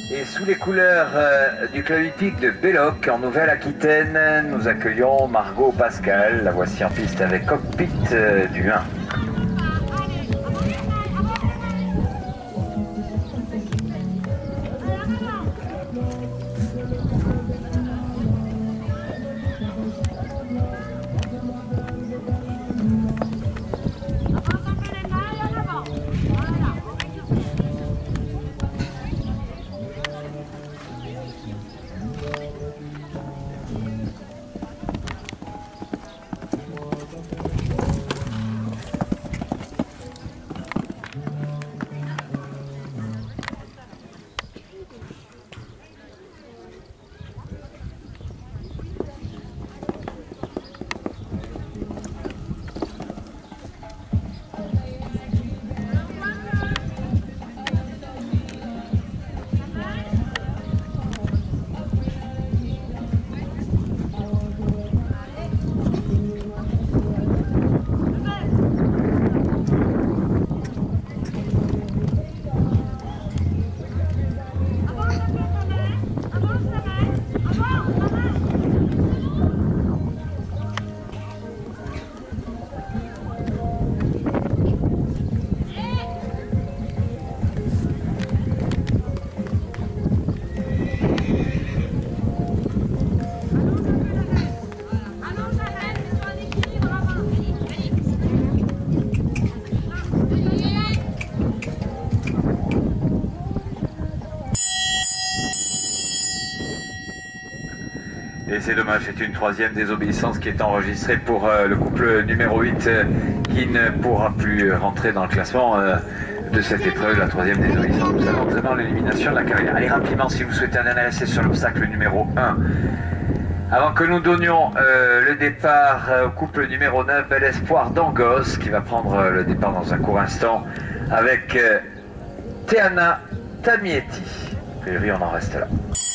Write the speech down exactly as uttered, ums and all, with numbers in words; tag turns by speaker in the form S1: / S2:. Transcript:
S1: Et sous les couleurs euh, du club hippique de Belloc, en Nouvelle-Aquitaine, nous accueillons Margot Pascal. La voici en piste avec cockpit euh, du un. Et c'est dommage, c'est une troisième désobéissance qui est enregistrée pour euh, le couple numéro huit euh, qui ne pourra plus rentrer dans le classement euh, de cette épreuve, la troisième désobéissance. Nous avons vraiment l'élimination de la carrière. Allez rapidement si vous souhaitez un dernier essai sur l'obstacle numéro un. Avant que nous donnions euh, le départ euh, au couple numéro neuf, Bel Espoir d'Angos, qui va prendre euh, le départ dans un court instant avec euh, Teana Tamietti. A priori, on en reste là.